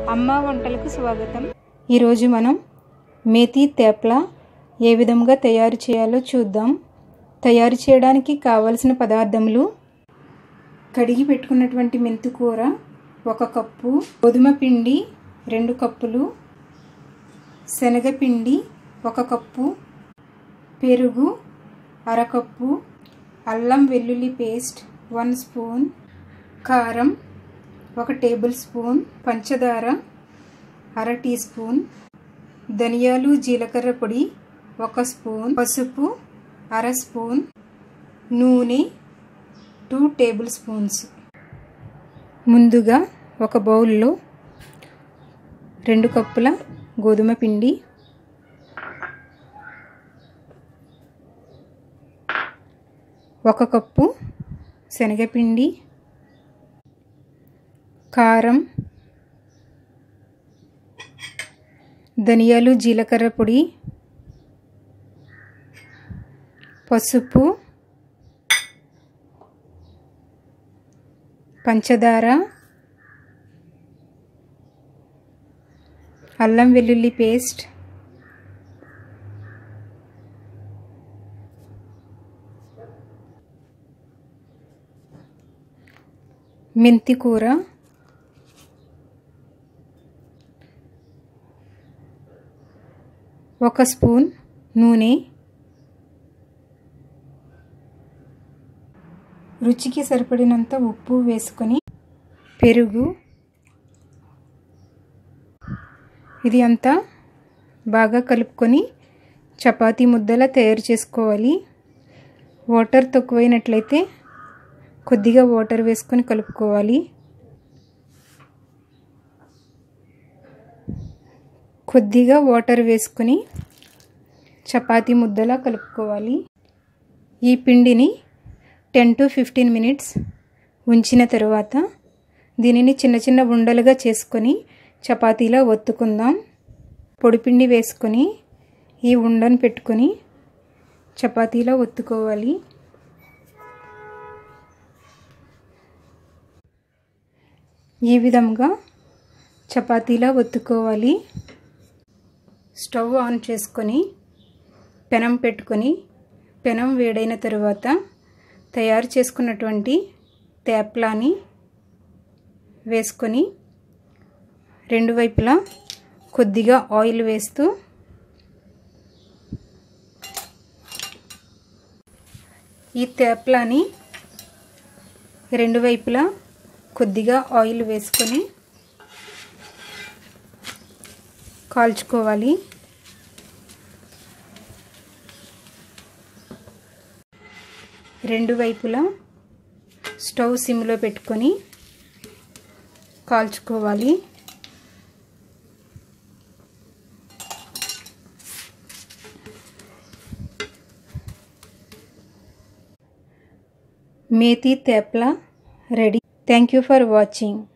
అమ్మ వంటలకు స్వాగతం. ఈరోజు మనం మేతి తేప్లా ఏ విధంగా తయారు చేయాలో చూద్దాం. తయారు చేయడానికి కావలసిన పదార్థములు: కడిగి పెట్టుకున్నటువంటి మెంతి కూర 1 కప్పు, గోధుమ పిండి 2 కప్పులు, శనగపిండి 1 కప్పు, పెరుగు 1/2 కప్పు, అల్లం వెల్లుల్లి పేస్ట్ 1 స్పూన్, కారం 1 టేబుల్ స్పూన్, పంచదార 1/2 టీ స్పూన్, ధనియాలు జీలకర్ర పొడి 1 స్పూన్, పసుపు 1/2 స్పూన్, నూనె 2 టేబుల్ స్పూన్స్. ముందుగా ఒక బౌల్లో 2 కప్పుల గోధుమ పిండి, 1 కప్పు శనగపిండి, కారం, ధనియాలు జీలకర్ర పొడి, పసుపు, పంచదార, అల్లం వెల్లుల్లి పేస్ట్, మెంతి కూర, 1 స్పూన్ నూనె, రుచికి సరిపడినంత ఉప్పు వేసుకొని పెరుగు, ఇది అంతా బాగా కలుపుకొని చపాతీ ముద్దలా తయారు చేసుకోవాలి. వాటర్ తక్కువైనట్లయితే కొద్దిగా వాటర్ వేసుకొని కలుపుకోవాలి. కొద్దిగా వాటర్ వేసుకొని చపాతీ ముద్దలా కలుపుకోవాలి. ఈ పిండిని 10 to 15 మినిట్స్ ఉంచిన తరువాత దీనిని చిన్న చిన్న ఉండలుగా చేసుకొని చపాతీలా ఒత్తుకుందాం. పొడిపిండి వేసుకొని ఈ ఉండను పెట్టుకొని చపాతీలా ఒత్తుకోవాలి. ఈ విధంగా చపాతీలా ఒత్తుకోవాలి. స్టవ్ ఆన్ చేసుకొని పెనం పెట్టుకొని పెనం వేడైన తరువాత తయారు చేసుకున్నటువంటి తేప్లాని వేసుకొని 2 వైపులా కొద్దిగా ఆయిల్ వేస్తూ ఈ తేప్లాని 2 వైపులా కొద్దిగా ఆయిల్ వేసుకొని కాల్చుకోవాలి. రెండు వైపులా స్టవ్ సిమ్లో పెట్టుకొని కాల్చుకోవాలి. Methi thepla ready. Thank you for watching.